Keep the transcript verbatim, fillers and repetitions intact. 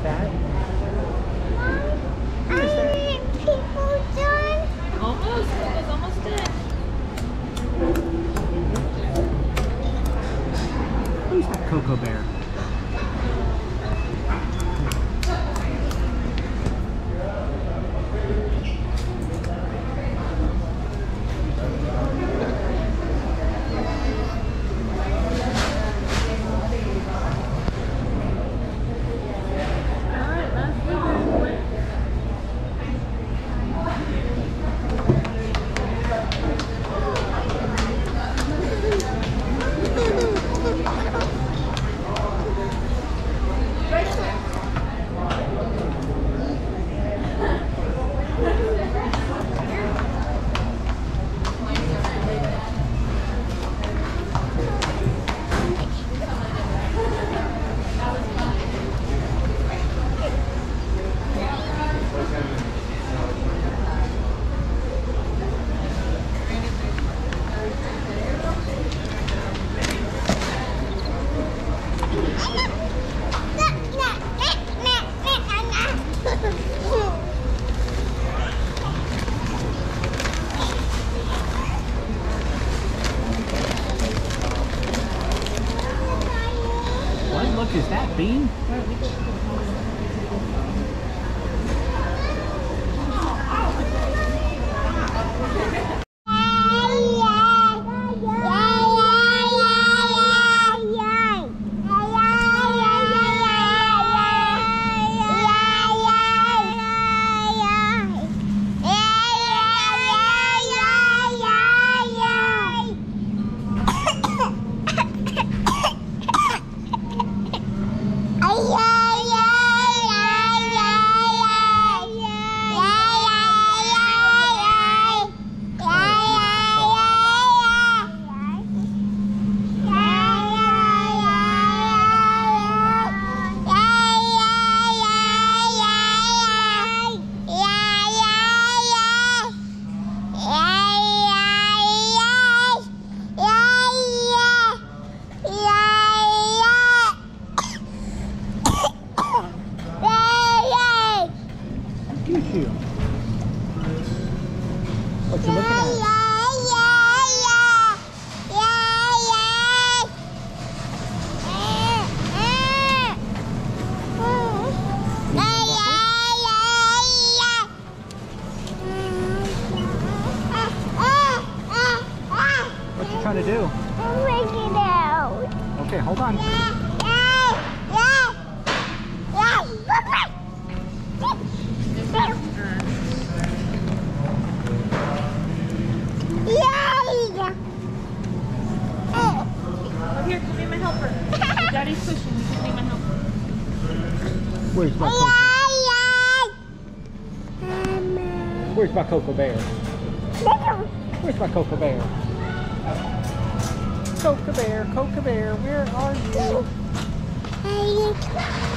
that? What is that? People done? Almost. It was almost done. Who's that Cocoa Bear? What look is that, Bean? You. What you looking at? What you trying to do? Bring it out. Okay, hold on. Oh, here, come be my helper. Daddy's pushing. You can be my helper. Where's my Cocoa? Where's my Cocoa Bear? Where's my Cocoa Bear? Cocoa Bear, Cocoa Bear, where are you?